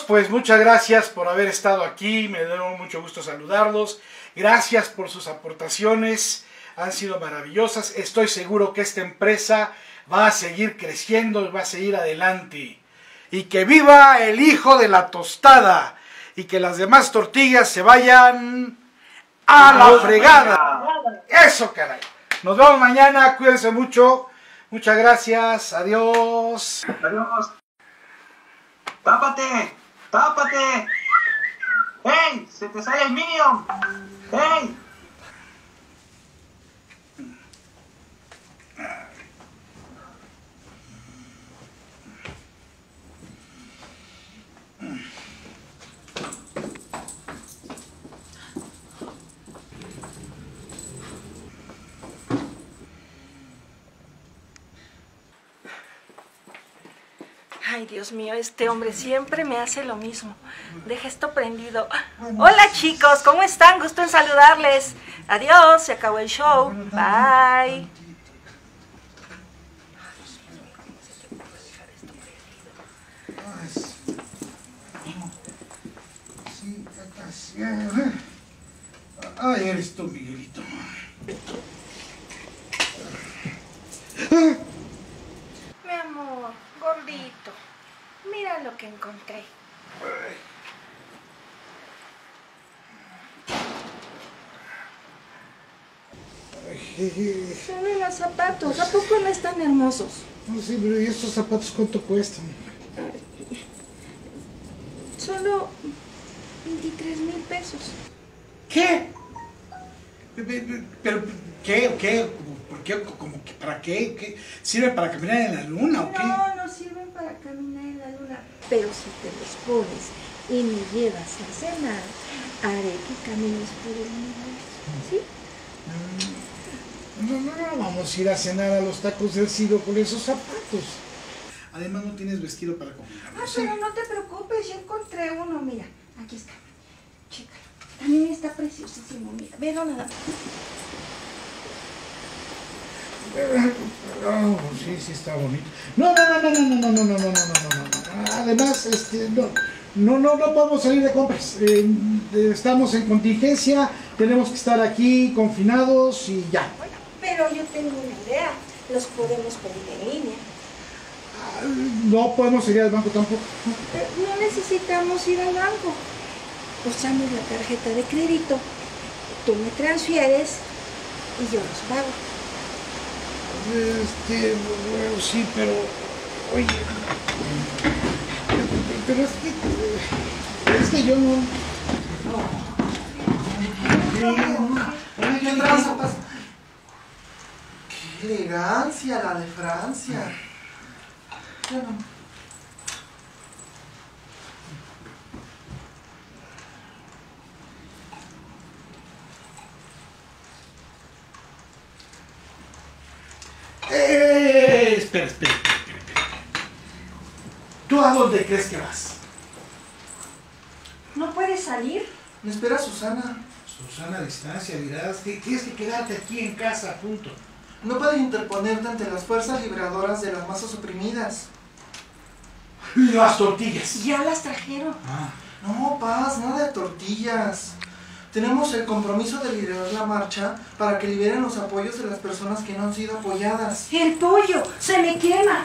pues muchas gracias por haber estado aquí, me dio mucho gusto saludarlos, gracias por sus aportaciones, han sido maravillosas, estoy seguro que esta empresa va a seguir creciendo y va a seguir adelante. Y que viva el hijo de la tostada y que las demás tortillas se vayan a la fregada. Eso, caray. Nos vemos mañana, cuídense mucho, muchas gracias, adiós. Adiós. ¡Tápate! ¡Tápate! ¡Ey! ¡Se te sale el Minion! ¡Ey! Ay, Dios mío, este hombre siempre me hace lo mismo. Deja esto prendido. Hola, chicos, ¿cómo están? Gusto en saludarles. Adiós, se acabó el show. Bye. Ay, eres tú, Miguelito. Mi amor, gordito, mira lo que encontré. Son unos zapatos, ¿a poco no están hermosos? No, sí, pero ¿y estos zapatos cuánto cuestan? Solo 23,000 pesos. ¿Qué? ¿Pero qué? ¿Por qué? ¿Cómo que para qué? ¿Qué? ¿Sirve para caminar en la luna o qué? No, no sirven para caminar en la luna. Pero si te los pones y me llevas a cenar, haré que camines por el universo, ¿sí? No, vamos a ir a cenar a los tacos del Ciro con esos zapatos. Además no tienes vestido para combinarlo. Ah, pero no te preocupes, yo encontré uno, mira, aquí está. Chécalo. También está preciosísimo, mira, velo nada más. Sí, está bonito. No. Además, no podemos salir de compras. Estamos en contingencia, tenemos que estar aquí confinados y ya. Bueno, pero yo tengo una idea, los podemos pedir en línea. No podemos ir al banco tampoco. No necesitamos ir al banco. Usamos la tarjeta de crédito. Tú me transfieres y yo los pago. Bueno, sí, pero... Oye... Pero es que yo no... ¿Qué tranza pasa? ¡Qué elegancia la de Francia! Espera. ¿Tú a dónde crees que vas? ¿No puedes salir? Me espera Susana. Susana, a distancia, dirás, tienes que quedarte aquí en casa, punto. No puedes interponerte ante las fuerzas liberadoras de las masas oprimidas. Las tortillas. Ya las trajeron. No, Paz, nada de tortillas. Tenemos el compromiso de liderar la marcha para que liberen los apoyos de las personas que no han sido apoyadas. ¡El pollo! ¡Se me quema!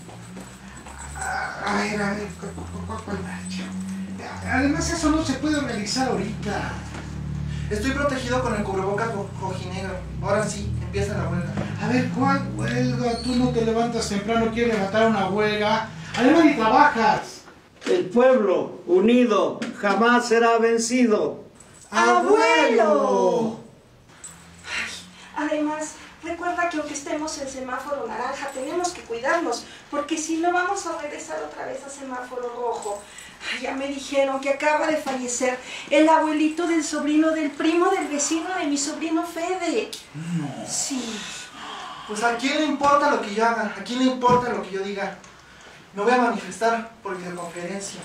A ver, ¿cuál marcha? Además, eso no se puede organizar ahorita. Estoy protegido con el cubrebocas rojinegro. Ahora sí, empieza la huelga. A ver, ¿cuál huelga? Tú no te levantas temprano, quieres levantar una huelga. Además, ni trabajas. El pueblo unido jamás será vencido. ¡Abuelo! Ay, además, recuerda que aunque estemos en semáforo naranja, tenemos que cuidarnos, porque si no vamos a regresar otra vez a semáforo rojo. Ay, ya me dijeron que acaba de fallecer el abuelito del sobrino del primo del vecino de mi sobrino Fede. No. Sí. Pues a quién le importa lo que yo haga, a quién le importa lo que yo diga. Me voy a manifestar por videoconferencia.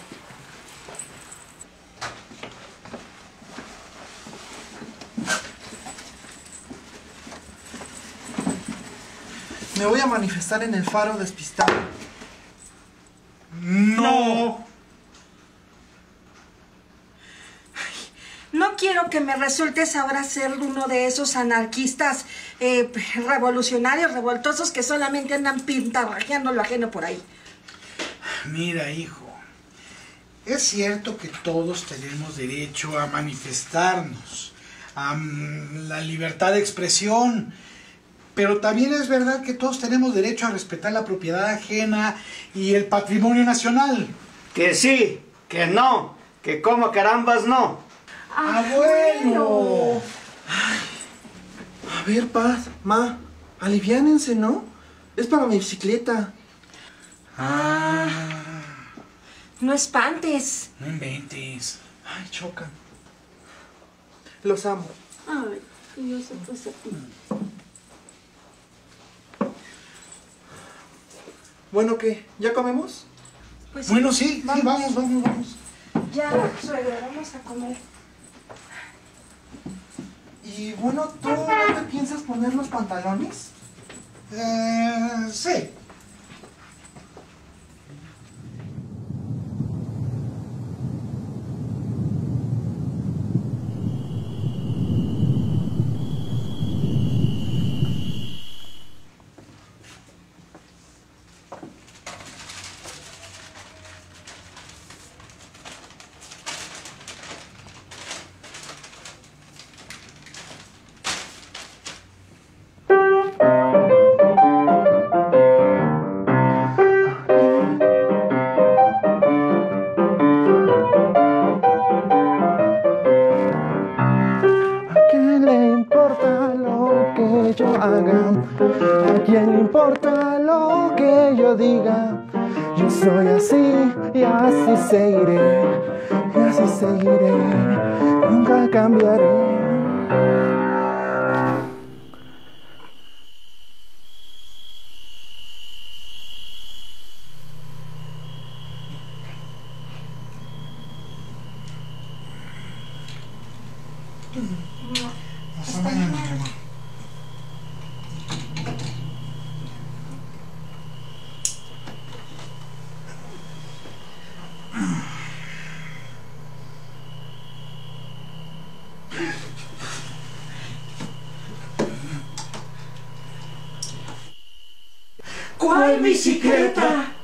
Me voy a manifestar en el faro despistado. No. espero que me resultes ahora ser uno de esos anarquistas revolucionarios, revoltosos que solamente andan pintarrajeando lo ajeno por ahí. Mira, hijo, es cierto que todos tenemos derecho a manifestarnos, a la libertad de expresión, pero también es verdad que todos tenemos derecho a respetar la propiedad ajena y el patrimonio nacional. Que sí, que no, que como carambas no. ¡Abuelo! A ver, Paz, Ma, aliviánense, ¿no? Es para mi bicicleta. No espantes. No inventes. Ay, chocan. Los amo. Ay, Dios, pues a ti. Bueno, ¿qué? ¿Ya comemos? Pues Bueno, sí, vamos. Ya, suegro, vamos a comer. Y bueno, ¿tú no te piensas poner los pantalones? Sí. ¿A quién le importa lo que yo diga? Yo soy así y así seguiré, nunca cambiaré. Hasta mañana, mi amor. ¿Cuál bicicleta?